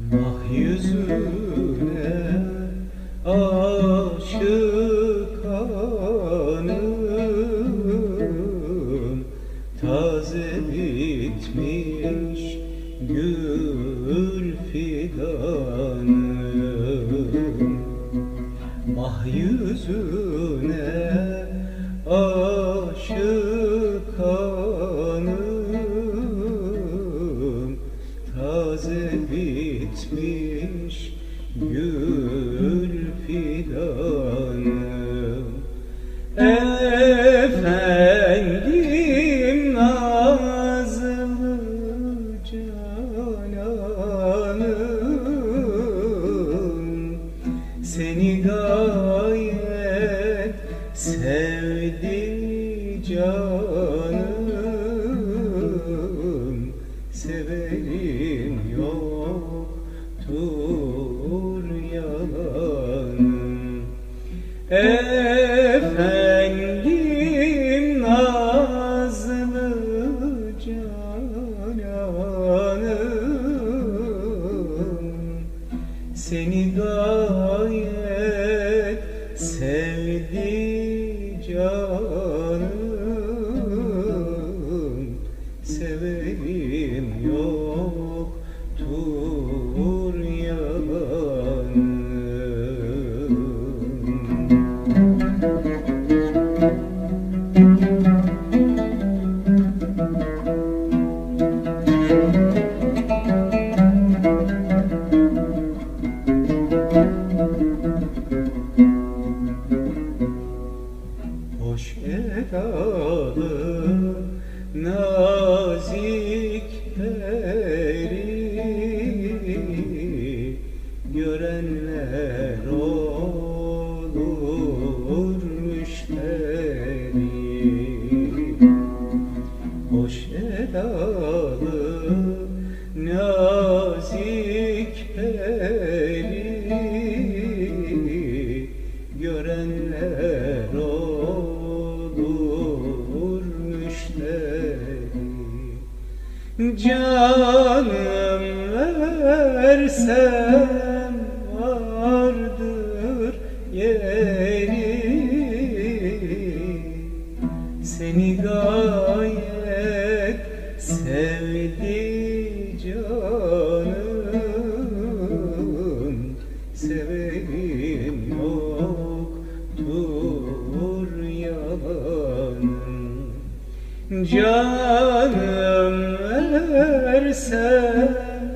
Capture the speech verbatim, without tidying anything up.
Ah yüzüne aşık hanım, taze bitmiş gül fidanım. Mah yüzüne aşık hanım, taze bitmiş gül fidanım. Efendim nazlı cananım, seni gayet sevdi canım. Severim yoktur yalanım. Efendim nazlı cananım, seni gayet sevdi canım. Severim yoktur yalanım. Hoş edalı nazik peri, görenler olur müşteri. Hoş edalı nazik peri, görenler olur müşteri. Canım versem vardır yeri, seni gayet sevdi canım. Severim yoktur yalanım. Canım versem